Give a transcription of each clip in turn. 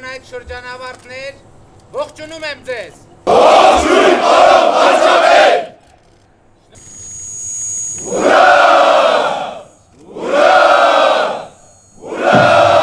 կանայք շրջանավարտներ, ողջունում եմ ձեզ։ Ողջույն պարոն վարչապետ։ Ուրա! Ուրա! Ուրա!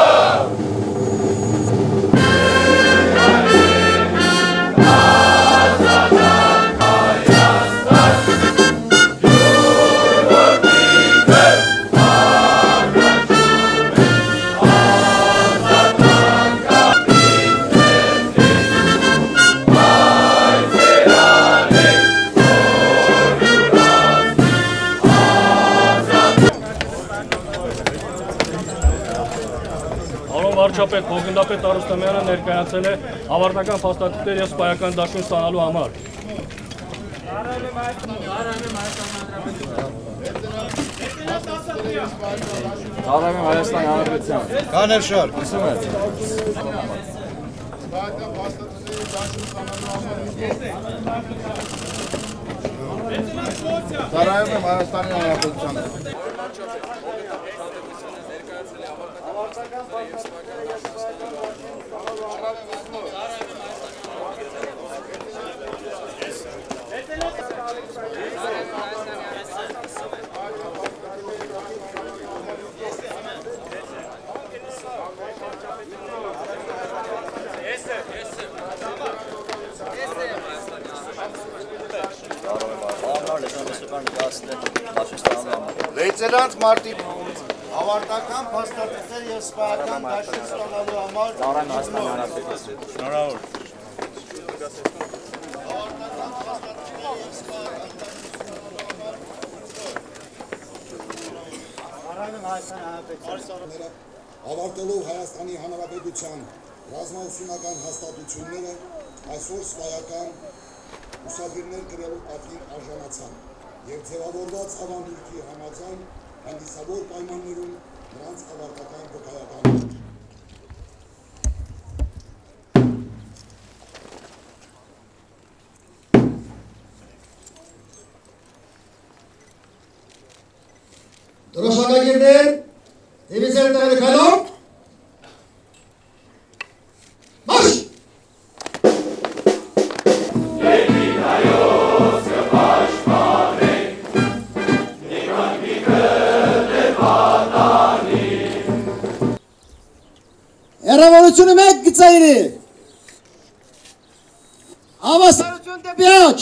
Վարչապետ Բոգնդապետ Արուստամյանը ներկայացել է ավարտական փաստաթղթեր եւ սպայական դաշույն ստանալու համար։ Ծառայում եմ Հայաստանի Հանրապետության։ Կաներ շար, լսում եք։ Ծառայում եմ Հայաստանի Հանրապետության։ Լեյտենանտ Մարտի ավարտական փաստաթղթեր եւ սպայական դաշույն ստանալու համար Ծառայում Հայաստանի Հանրապետության։ շնորհավոր։ Ավարտելով Հայաստանի Հանրապետության ռազմաուսումնական հաստատությունները այսօր սպայական ուսանողներ գրելու պատվին արժանացան եւ ձևավորված ավանդույթի համաձայն հանդիսավոր պայմաններում նրանց ավարտական վկայականը Դրոշակագիրներ, դիվիզիոնները քայլով, մարշ! Հեռավորությունը մեկ գծայրի, հավասարություն դեպի աջ,